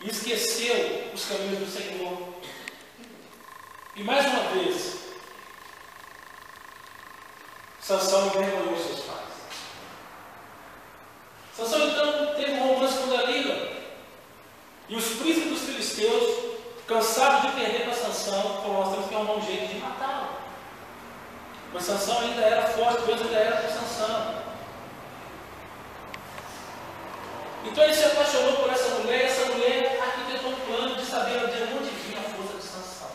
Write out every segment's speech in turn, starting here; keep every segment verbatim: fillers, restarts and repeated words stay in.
esqueceu os caminhos do Senhor. E mais uma vez, Sansão envergonhou seus pais. Sansão então teve um romance com Dalila. E os príncipes dos filisteus, cansados de perder para Sansão, falaram: nós temos que arrumar um jeito de matá-lo. Mas Sansão ainda era forte, Deus ainda era com Sansão. Então ele se apaixonou por essa mulher, e essa mulher arquitetou um plano de saber de onde vinha a força de Sansão.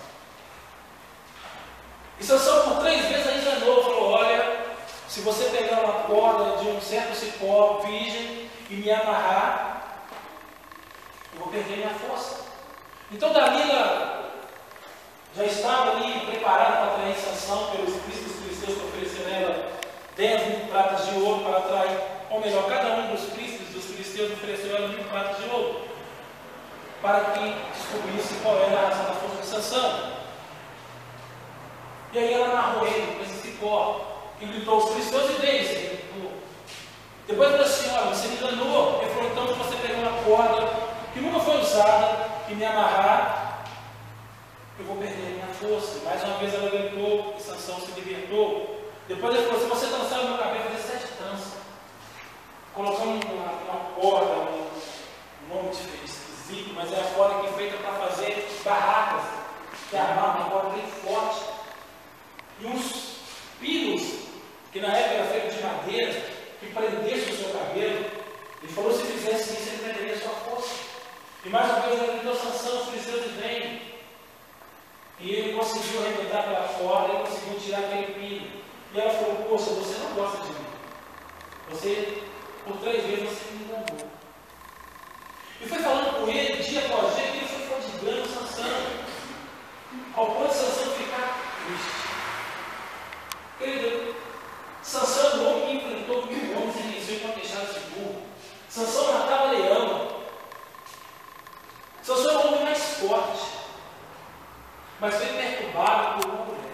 E Sansão por três vezes a enganou, falou: olha, se você pegar uma corda de um certo cipó virgem e me amarrar, eu vou perder minha força. Então Dalila já estava ali preparada para atrair Sansão pelos príncipes filisteus que ofereceram a ela dez mil pratas de ouro para atrair, ou melhor, cada um dos príncipes dos filisteus ofereceu a ela mil pratas de ouro para que descobrisse qual era a razão da força de Sansão. E aí ela amarrou ele com esse cipó e gritou: os filisteus e deles. Ele gritou. Depois falou assim: olha, você me enganou. Ele falou: então, se você pegar uma corda que nunca foi usada e me amarrar, eu vou perder a minha força. Mais uma vez ela gritou e Sansão se libertou. Depois ele falou: se você dançar no meu cabelo, fazer sete danças, colocando uma, uma corda, um, um nome esquisito, mas é a corda que é feita para fazer barracas, que armar uma corda bem forte, e uns pinos, que na época era feito de madeira, que prendesse o seu cabelo. Ele falou: se fizesse isso, ele perderia a sua força. E mais uma vez ele gritou: Sansão, os filisteus vêm. E ele conseguiu arrebentar pela corda e conseguiu tirar aquele pino. E ela falou: poxa, você não gosta de mim. Você, por três vezes, você me enganou. E foi falando com ele, dia após dia, que ele foi prodigando Sansão, ao ponto de Sansão ficar triste. Querido, Sansão é um homem que enfrentou mil homens e venceu com a queixada de burro. Sansão matava leão. Sansão é o homem mais forte, mas foi perturbado por uma mulher.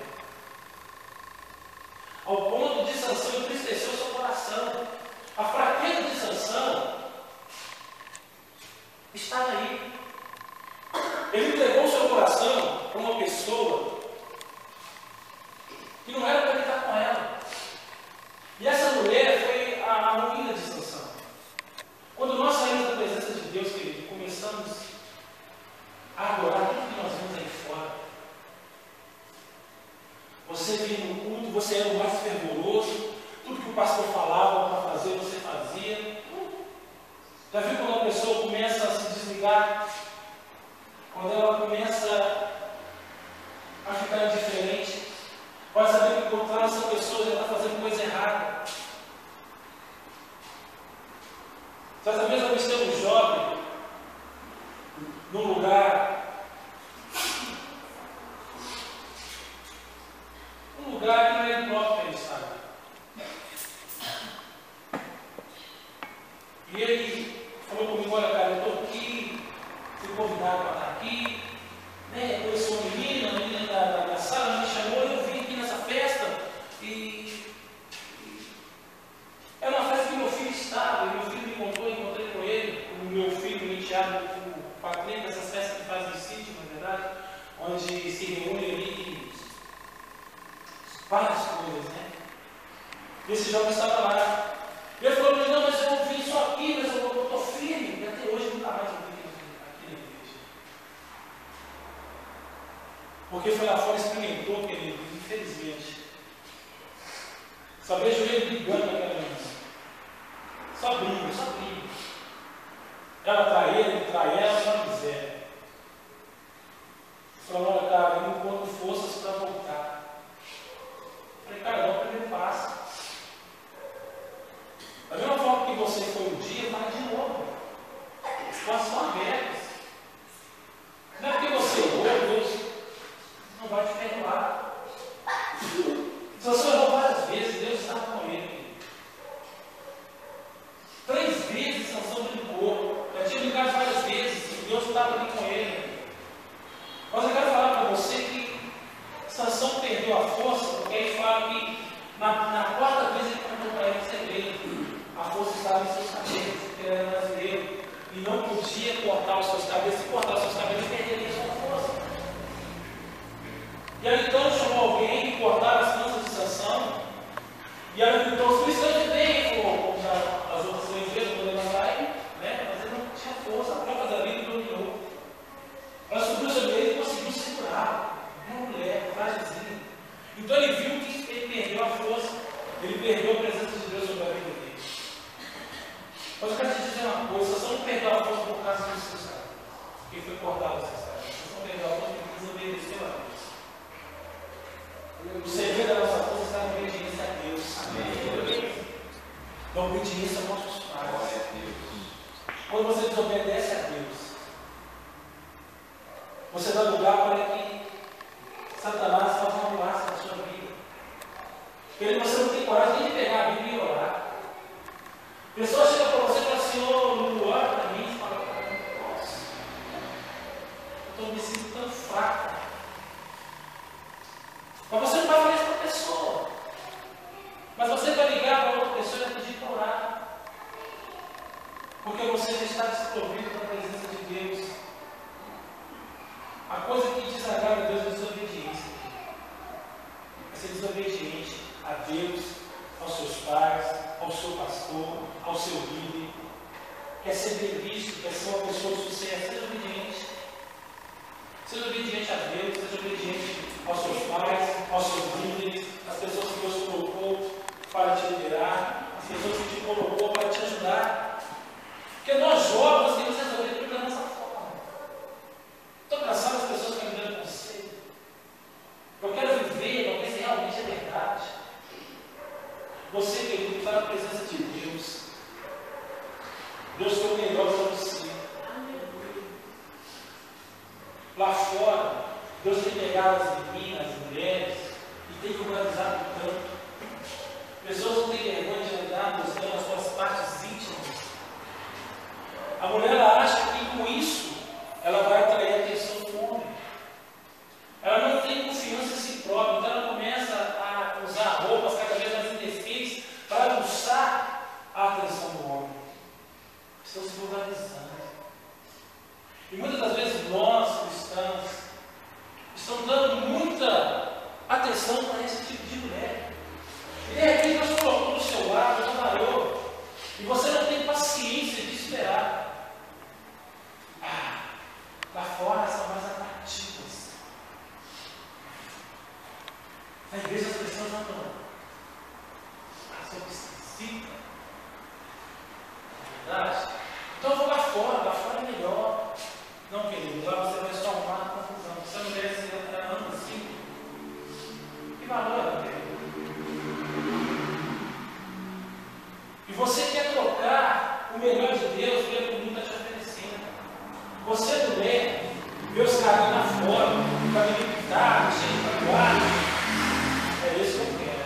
Ao ponto de Sansão entristecer o seu coração. A fraqueza de Sansão estava aí. Ele entregou o seu coração para uma pessoa que não era para ele estar com ela. E essa mulher foi a, a ruína de Sansão. Quando nós saímos da presença de Deus, querido, começamos a adorar tudo que nós vimos aí fora. Você vinha no culto, você era o mais fervoroso, tudo que o pastor falava para fazer, você fazia. Já viu quando a pessoa começa a se desligar? Quando ela começa a ficar indiferente, vai saber que por trás dessa pessoa já está fazendo coisa errada. Certa vez eu estava um jovem num lugar, um lugar que não é próprio para ele estar. E ele falou comigo: olha, cara, eu estou aqui, fui convidado para estar aqui, né? Eu sou uma menina, a menina da, da, da sala me chamou, eu vim aqui nessa festa e, e era uma festa que meu filho estava, e meu filho me contou, eu encontrei com ele, o meu filho, meu enteado, o padrinho dessas festas que fazem em sítio, na verdade, onde se reúne ali várias coisas, né? E esse jovem estava lá. E ele falou: não, mas eu ouvi isso aqui, mas eu estou firme, e até hoje nunca mais ouvi aqui na igreja. Porque foi lá fora e experimentou, querido, infelizmente. Só vejo ele brigando com aquela menina. Só briga, só briga. Ela trai ele, ele trai ela, só quiser. Falou: olha, cara, eu não encontro forças para voltar. Falei: cara, dá o primeiro passo. Da mesma forma que você foi um dia, vai de novo. As portas estão abertas. Não é porque você errou, Deus não vai te perdoar. Se você errou várias vezes, Deus está com ele. Três vezes Sansão brincou. Já tinha brincado várias vezes e Deus estava ali com ele. Mas eu quero falar para você que Sansão porque se cortar os seus cabelos, ele perderia a sua força. E aí então chamou alguém que cortava as tranças de Sansão, e ela gritou: os cristãos de bem, como as outras legendas do Levantai, né? Mas ele não tinha força, a própria Davi dominou. Ela subiu sobre ele e conseguiu segurar. É uma mulher, frágilzinha. Então ele viu que ele perdeu a força, ele perdeu a presença de Deus sobre a vida dele. Mas eu quero te dizer uma coisa: Sansão não perdeu a força por causa dos seus cabelos, porque foi cortado os seus cabelos. Sansão perdeu a força porque desobedeceu a Deus. O segredo da nossa força está na obediência a Deus. Amém. Na obediência aos nossos pais. Quando você desobedece a Deus, você dá lugar para que Satanás faça uma mudança na sua vida. Porque você não tem coragem nem de pegar a Bíblia e orar. A pessoa chega para você e fala: Senhor, não ora para mim. Fala para mim: nossa, eu estou me sentindo tão fraco. Mas você não vai falar isso para a pessoa. Mas você vai ligar para outra pessoa e vai pedir para orar. Porque você já está desprovido da presença de Deus. A coisa que desagrada a Deus é desobediência. É ser desobediente a Deus, aos seus pais, ao seu pastor, ao seu líder. Quer ser bem visto, quer ser uma pessoa de sucesso. Seja obediente. Seja obediente a Deus, seja obediente aos seus pais, aos seus líderes, às pessoas que Deus colocou para te liderar, às pessoas que te colocou para te ajudar. Porque nós jovens temos que resolver tudo da nossa forma. Estou cansado das pessoas que me dão conselho. Eu quero viver, eu ver se realmente é verdade. Você, querido, está na presença de Deus. Deus tem o melhor para você. Lá fora, Deus tem pegado as meninas, as mulheres, e tem organizado o tanto. Pessoas não têm vergonha de andar mostrando as suas partes íntimas. A mulher, ela acha que com isso ela vai atrair a atenção do homem. Ela não tem confiança em si própria, então ela começa a usar roupas cada vez mais indecentes para aguçar a atenção do homem. Estão se vulgarizando. E muitas das vezes nós, cristãos, estamos dando muita atenção para esse tipo de mulher. E de repente Deus colocou do seu lado, trabalhou, e você não tem paciência de esperar. Ah, lá fora são mais atrativas. Na igreja as pessoas andam, ah, sou esquisita. É verdade? Então eu vou lá fora, lá fora é melhor. Não, querido, lá você vai só arrumar a confusão. Se a mulher se anda assim, que valor, querido? E você quer trocar o melhor de Deus pelo que o mundo está te oferecendo. Você, mulher, vê os caras lá fora, cabelo pintado, cheio de tatuagem. É isso que eu quero.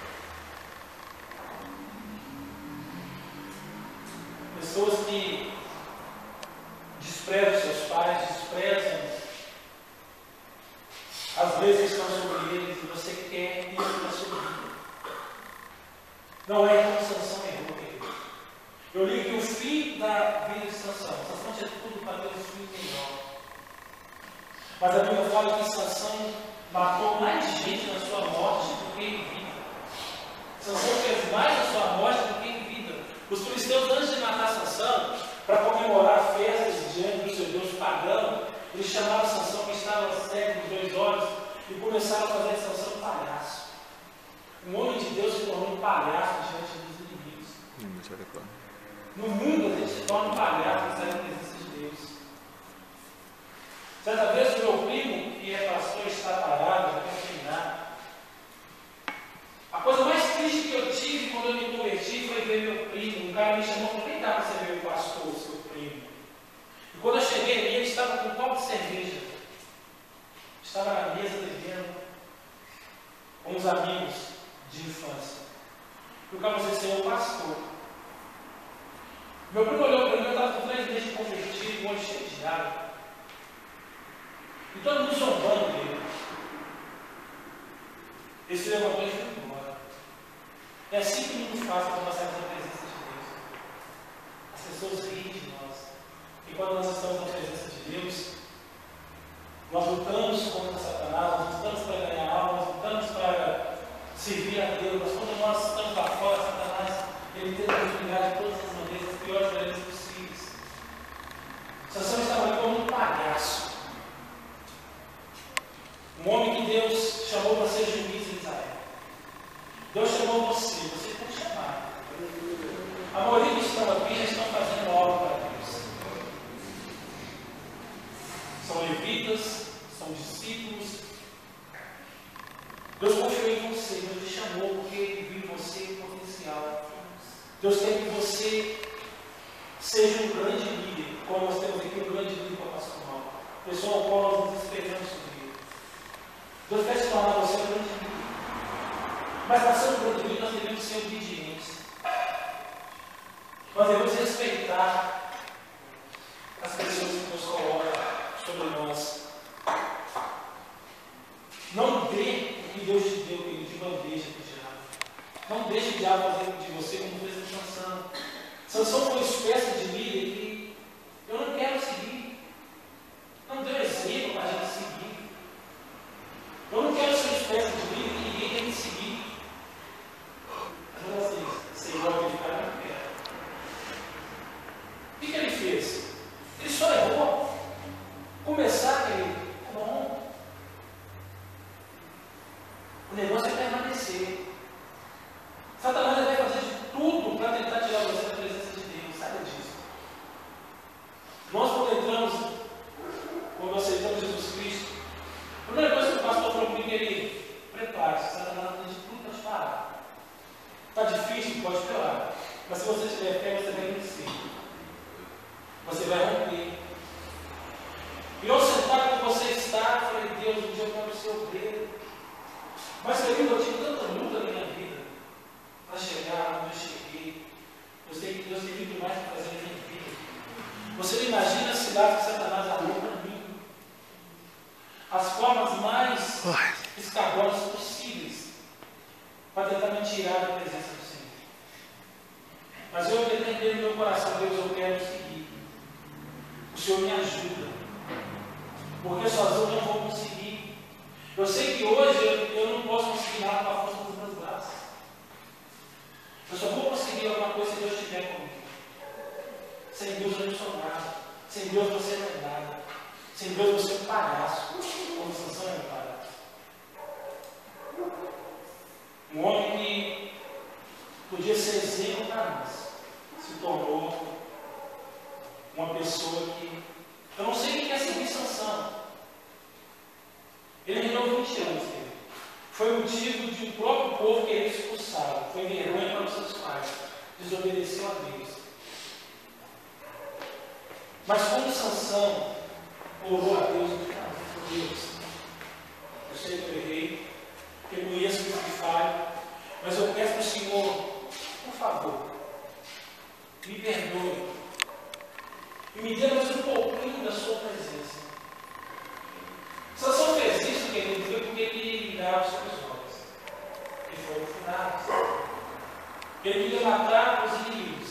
Pessoas que desprezam seus pais, desprezam as leis que estão sobre eles, e você quer isso na sua vida. Não é como Sansão errou, querido. Eu li que o fim da vida de Sansão, Sansão tinha tudo para ter um fim melhor. Mas a Bíblia fala que Sansão matou mais gente na sua morte do que em vida. Sansão fez mais na sua morte do que em vida. Os filisteus, antes de matar Sansão, para comemorar festas diante do seu Deus pagão, eles chamaram Sansão, que estava cego dos dois olhos, e começaram a fazer Sansão palhaço. Um homem de Deus se tornou um palhaço diante dos inimigos. No mundo a gente se torna um palhaço na presença de Deus. Certa vez o meu primo, que é pastor, está parado, já quero terminar. A coisa mais triste que eu tive quando eu me converti foi ver meu primo. Um cara me chamou e falou: vem cá para você ver o pastor, o seu primo. E quando eu cheguei ali, ele estava com um copo de cerveja. Estava na mesa bebendo com uns amigos de infância. E o cara falou assim: senhor pastor. Meu primo olhou para mim, eu estava com três meses de convertido, um olho cheio de água. E todo mundo zombando dele. Ele se levantou e foi embora. É assim que o mundo faz quando nós saímos da presença de Deus. As pessoas riem de nós. E quando nós estamos na presença de Deus. Nós lutamos contra Satanás, nós lutamos para ganhar alma, nós lutamos para servir a Deus. Mas quando nós estamos lá fora, Satanás, ele tenta nos brigar de todas as maneiras, as piores maneiras possíveis. Sansão estava ali como um palhaço. Um homem que Deus chamou para ser juiz em Israel. Deus chamou você, você tem que chamar. A maioria que estão aqui já estão fazendo algo para Deus. São levitas, são discípulos. Deus confiou em você, Deus te chamou porque Ele viu em você o potencial. Deus quer que você seja um grande líder, como nós temos aqui um grande líder para o pastor Paulo. Pessoal ao qual nós nos esperamos subir. Deus quer se tornar você um grande líder. Mas para ser um grande líder nós devemos ser obedientes. Nós devemos respeitar as pessoas que Deus coloca sobre nós. Não dê o que Deus te deu, querido, de bandeja para o diabo. Não deixe o diabo fazer de você como fez com Sansão. Sansão foi uma espécie de líder que eu não quero seguir. Não deu exemplo para a gente seguir. Eu não quero ser uma espécie de líder que ninguém tem que seguir. Mas assim, Senhor, ele vai na terra. O que, que ele fez? Ele só errou. Começar, querido, bom. O negócio é permanecer. Satanás vai fazer de tudo para tentar tirar você da presença de Deus. Saiba disso. Nós, quando entramos, quando aceitamos Jesus Cristo, a primeira coisa que o pastor falou comigo é ele: prepare-se, Satanás vai fazer de tudo para te parar. Está difícil, pode piorar. Mas se você tiver fé, você vai vencer. Você vai romper. E ao sentar como você está, eu falei: Deus, um dia eu quero ser obreiro. Mas, querido, eu tive tanta luta na minha vida para chegar onde eu cheguei. Eu sei que Deus tem muito mais para fazer na minha vida. Você não imagina a cidade que Satanás arrumou para mim. As formas mais escabrosas possíveis para tentar me tirar da presença do Senhor. Mas eu entender no meu coração: Deus, eu quero seguir. O Senhor me ajuda. Porque sozinho eu não vou conseguir. Eu sei que hoje eu, eu não posso conseguir nada com a força dos meus braços. Eu só vou conseguir alguma coisa se Deus estiver comigo. Sem Deus eu não sou nada. Sem Deus você não é nada. Sem Deus você é um palhaço. Como Sansão é um palhaço. Um homem que podia ser exemplo para nós se tornou uma pessoa que... Eu não sei quem quer seguir Sansão. Ele reinou vinte anos dele. Foi motivo de o próprio povo querer expulsá-lo. Foi vergonha para os seus pais. Desobedeceu a Deus. Mas quando Sansão orou a Deus, ele falou: Deus, eu sei que eu errei, eu conheço que eu falho, mas eu peço para o Senhor, por favor, me perdoe. E me dê mais um pouquinho da sua presença. Sansão fez isso, querido, foi porque ele ligava os seus olhos. Ele foi fundado. Ele queria matar os inimigos.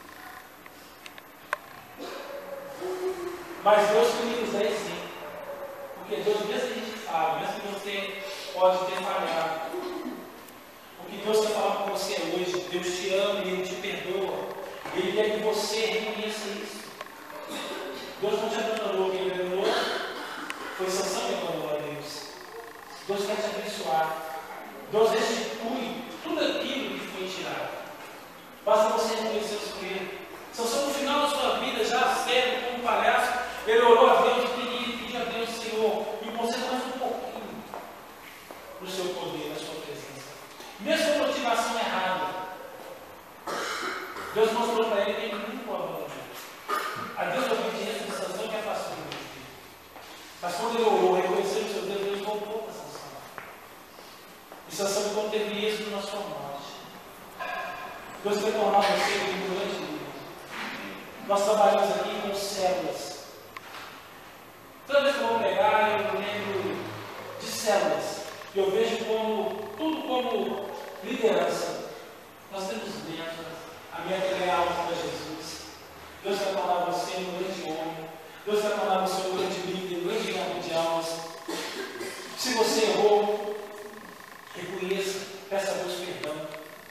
Mas Deus queria nos dar exemplo. Porque Deus, mesmo que a gente fala, mesmo que você pode ter falhado, o que Deus quer falar com você hoje: Deus te ama e Ele te perdoa. Ele quer que você reconheça isso. Deus não te abandonou, quem abandonou foi Sansão que abandonou a Deus. Deus quer te abençoar. Deus restitui tudo aquilo que foi tirado. Basta você reconhecer o seu erro. Sansão, no final da sua vida, já cego como um palhaço, ele orou a Deus e queria pedir a Deus: Senhor, me conceda mais um pouquinho do seu poder, da sua presença. Mesmo com motivação errada, Deus mostrou para ele que ele nunca o abandonou. A Deus a obediência de Sansão que afastou dele. Mas quando ele orou, reconheceu os seus Deus, Deus voltou para Sansão. E Sansão então teve êxito na sua morte. Deus quer tornar você um grande líder. Nós trabalhamos aqui com células. Toda vez que eu vou pregar, eu lembro de células. Eu vejo como, tudo como liderança. Nós temos metas. A meta é ganhar alma para Jesus. Deus vai tornar você um grande homem. Deus vai tornar você um grande líder, um grande ganhador de almas. Se você errou, reconheça, peça a Deus perdão.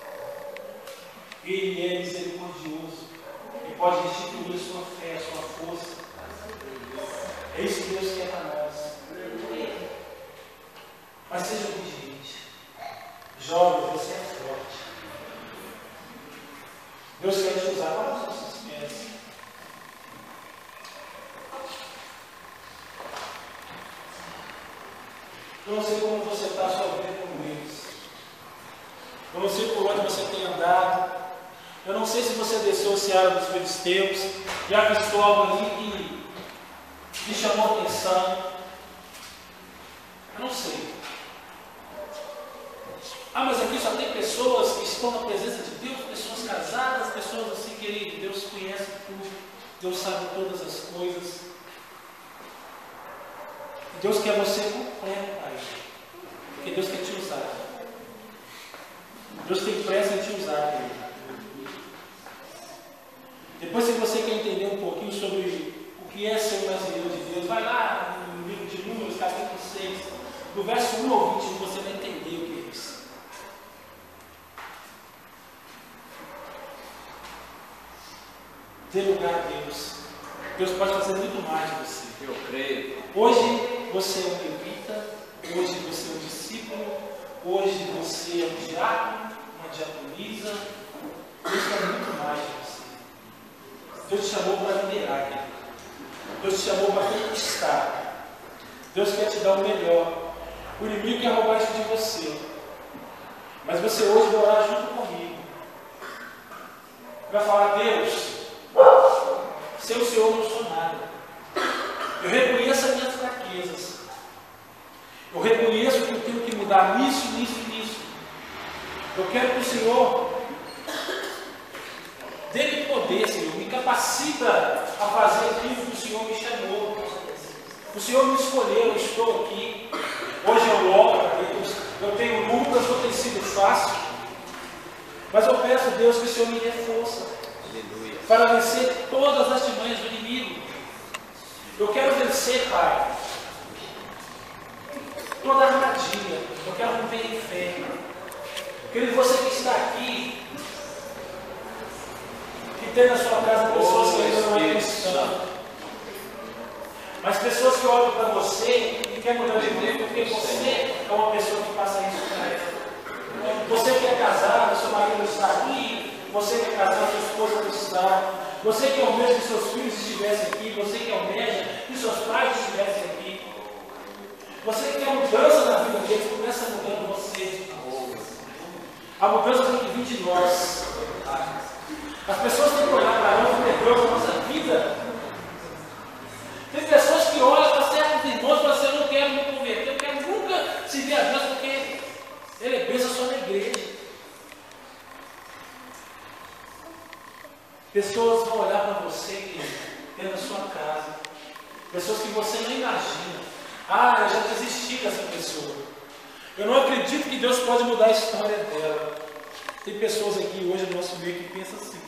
Ele é misericordioso e pode restituir a sua fé, a sua força. É isso que Deus quer para nós. Mas seja obediente. Jovem, você é forte. Deus quer te usar para os nossos pés. Eu não sei como você está sofrendo com eles. Eu não sei por onde você tem andado. Eu não sei se você desceu o Ceará dos Filisteus, já avistou algo ali que lhe chamou a atenção. Eu não sei. Ah, mas aqui só tem pessoas que estão na presença de Deus, pessoas casadas, pessoas assim, querido. Deus conhece tudo, Deus sabe todas as coisas. Deus quer você completo para Ele, porque Deus quer te usar. Deus tem pressa em te usar, querido. Depois, se você quer entender um pouquinho sobre o que é ser um brasileiro de Deus, vai lá no livro de Números, capítulo seis, do verso um ao vinte, você vai entender o que é isso. Dê lugar a Deus. Deus pode fazer muito mais de você. Eu creio. Hoje você é um levita, hoje você é um discípulo, hoje você é um diácono, uma diaconisa. Deus quer muito mais de você. Deus te chamou para liderar, querido. Deus te chamou para conquistar. Deus quer te dar o melhor. O inimigo quer roubar isso de você. Mas você hoje vai orar junto comigo. Vai falar: Deus, sem o Senhor eu não sou nada. Eu reconheço as minhas fraquezas. Eu reconheço que eu tenho que mudar nisso, nisso e nisso. Eu quero que o Senhor dê-me poder, Senhor, me capacita a fazer aquilo que o Senhor me chamou. O Senhor me escolheu, eu estou aqui. Hoje eu oro a Deus. Eu tenho lutas, não tem sido fácil. Mas eu peço a Deus que o Senhor me dê força para vencer todas as artimanhas do inimigo. Eu quero vencer, Pai, toda a armadilha. Eu quero romper em fé. Querido, você que está aqui, que tem na sua casa pessoas que ainda não é cristã, mas pessoas que olham para você e querem mudar de vida porque você é uma pessoa que passa isso para ela. Você que é casado, seu marido está aqui. Você que é casado, sua esposa não está. Você que almeja que seus filhos estivessem aqui. Você que almeja que seus pais estivessem aqui. Você que quer mudança na vida deles, começa mudando você. A mudança tem que vir de nós. As pessoas têm que olhar para nós e ver Deus na nossa vida. Tem pessoas que olham para certos irmãos e falam assim: eu não quero me converter, eu quero nunca servir a Deus porque Ele pensa só na igreja. Pessoas vão olhar para você dentro da sua casa. Pessoas que você não imagina. Ah, eu já desisti dessa pessoa. Eu não acredito que Deus pode mudar a história dela. Tem pessoas aqui hoje no nosso meio que pensam assim.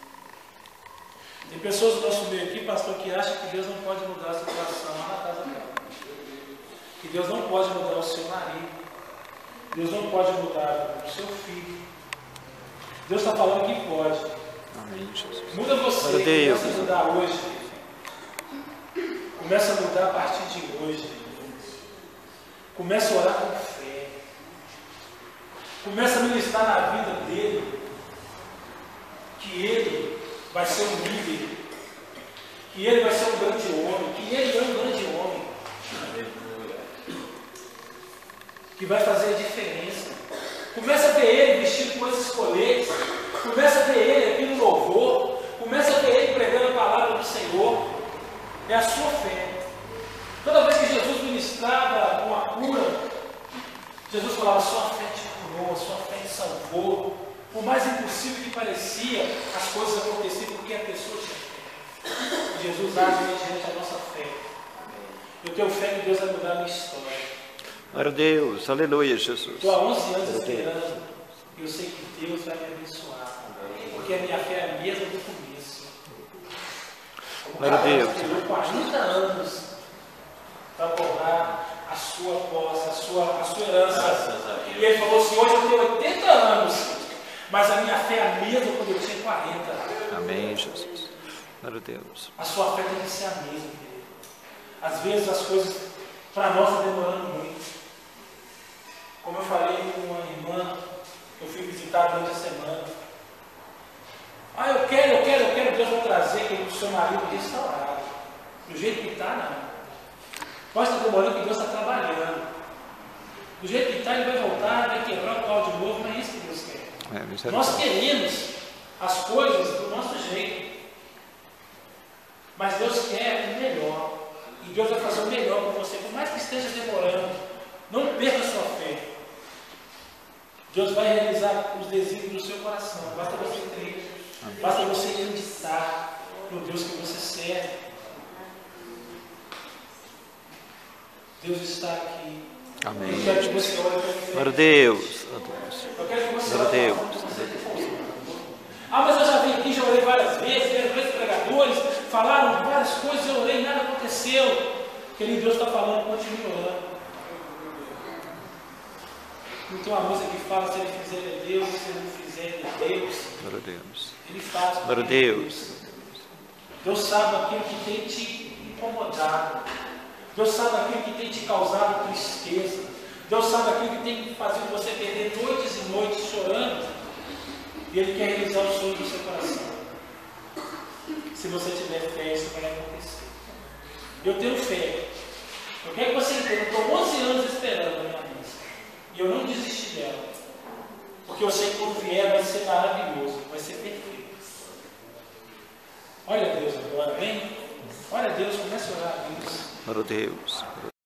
Tem pessoas no nosso meio aqui, pastor, que acham que Deus não pode mudar a situação lá na casa dela. Que Deus não pode mudar o seu marido. Deus não pode mudar o seu filho. Deus está falando que pode. Amém, Jesus. Muda você, começa a mudar hoje. Começa a mudar a partir de hoje. Começa a orar com fé. Começa a ministrar na vida dele que ele vai ser um líder, que ele vai ser um grande homem, que ele é um grande homem, que vai fazer a diferença. Começa a ver ele vestido com esses coletes, começa a ver ele aqui no louvor, começa a ver ele pregando a palavra do Senhor. É a sua fé. Toda vez que Jesus ministrava uma cura, Jesus falava: sua fé te curou, sua fé te salvou. Por mais impossível que parecia, as coisas aconteciam porque a pessoa tinha fé. Jesus age mediante a nossa fé. Eu tenho fé que Deus vai mudar a minha história. Glória a Deus, aleluia, Jesus. Estou há onze anos esperando e eu sei que Deus vai me abençoar. Porque a minha fé é a mesma do começo. Glória a Deus. esperou quarenta anos para cobrar a sua posse, a sua, a sua herança. E ele falou assim, hoje eu tenho oitenta anos, mas a minha fé é a mesma quando eu tinha quarenta. Amém, Jesus. Glória a Deus. A sua fé tem que ser a mesma, querido. Às vezes as coisas para nós estão demorando muito. Como eu falei com uma irmã que eu fui visitar durante a semana. Ah, eu quero, eu quero, eu quero, Deus vai trazer que o seu marido restaurado. Do jeito que está, não. Pode estar demorando que Deus está trabalhando. Do jeito que está, ele vai voltar, vai quebrar o pau de novo, não é isso que Deus quer. É, Nós queremos as coisas do nosso jeito. Mas Deus quer o melhor. E Deus vai fazer o melhor para você, por mais que esteja demorando. Não perca a sua fé. Deus vai realizar os desígnios do seu coração. Basta você crer. Amém. Basta você acreditar no Deus que você serve. Deus está aqui. Amém. Eu quero que você ore para mim. Glória a Deus. Eu quero que você Glória a Deus. ore para você. Ah, mas eu já vim aqui, já orei várias vezes, vejo dois pregadores, falaram várias coisas, eu orei e nada aconteceu. Querido, Deus está falando, continue orando. Não tem uma música que fala, se ele fizer ele é Deus, se ele não fizer ele é Deus. Glória a Deus. Ele faz. Glória a Deus. Deus sabe aquilo que tem te incomodado. Deus sabe aquilo que tem te causado tristeza. Deus sabe aquilo que tem fazido você perder noites e noites chorando. E Ele quer realizar os sonhos do seu coração. Se você tiver fé, isso vai acontecer. Eu tenho fé. Eu quero que você entenda. Eu estou onze anos esperando a minha bênção. E eu não desisti dela. Porque eu sei que quando vier vai ser maravilhoso. Vai ser perfeito. Olha a Deus agora, vem. Olha a Deus, comece a orar a Deus. Glória a Deus.